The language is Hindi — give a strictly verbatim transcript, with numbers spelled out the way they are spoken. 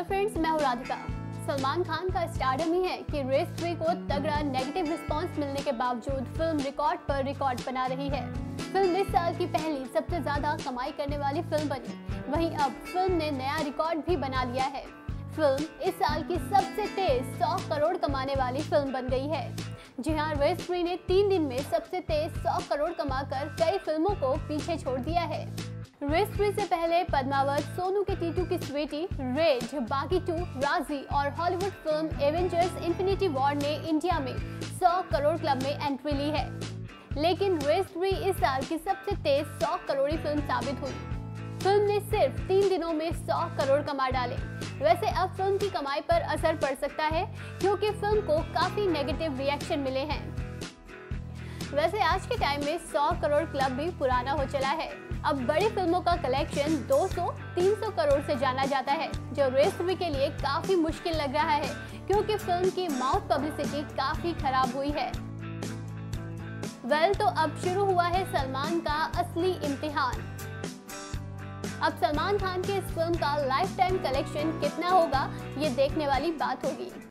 फ्रेंड्स, मैं हूँ राधिका। सलमान खान का स्टारडम ही है कि रेस थ्री को तगड़ा नेगेटिव रिस्पांस मिलने के बावजूद फिल्म रिकॉर्ड पर रिकॉर्ड बना रही है। फिल्म इस साल की पहली सबसे ज्यादा कमाई करने वाली फिल्म बनी। वहीं अब फिल्म ने नया रिकॉर्ड भी बना लिया है। फिल्म इस साल की सबसे तेज सौ करोड़ कमाने वाली फिल्म बन गई है। जी हाँ, रेस थ्री ने तीन दिन में सबसे तेज सौ करोड़ कमाकर कई फिल्मों को पीछे छोड़ दिया है। रेस थ्री से पहले पद्मावत, सोनू के टीटू की स्वीटी, रेड, बागी टू, राजी और हॉलीवुड फिल्म एवेंजर्स इन्फिनिटी वॉर ने इंडिया में सौ करोड़ क्लब में एंट्री ली है। लेकिन रेस थ्री इस साल की सबसे तेज सौ करोड़ी फिल्म साबित हुई। फिल्म ने सिर्फ तीन दिनों में सौ करोड़ कमा डाले। वैसे अब फिल्म की कमाई पर असर पड़ सकता है क्योंकि फिल्म को काफी नेगेटिव रिएक्शन मिले हैं। वैसे आज के टाइम में सौ करोड़ क्लब भी पुराना हो चला है। अब बड़ी फिल्मों का कलेक्शन दो सौ तीन सौ करोड़ से जाना जाता है, जो रेस थ्री के लिए काफी मुश्किल लग रहा है क्योंकि फिल्म की माउथ पब्लिसिटी काफी खराब हुई है। वेल तो अब शुरू हुआ है सलमान का असली इम्तिहान। अब सलमान खान की इस फिल्म का लाइफ टाइम कलेक्शन कितना होगा, ये देखने वाली बात होगी।